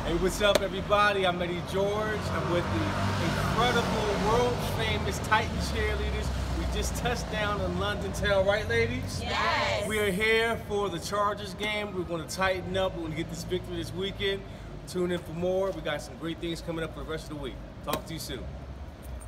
Hey, what's up, everybody? I'm Eddie George. I'm with the incredible, world-famous Titan Cheerleaders. We just touched down in London Town, right, ladies? Yes. We are here for the Chargers game. We're going to tighten up. We're going to get this victory this weekend. Tune in for more. We got some great things coming up for the rest of the week. Talk to you soon.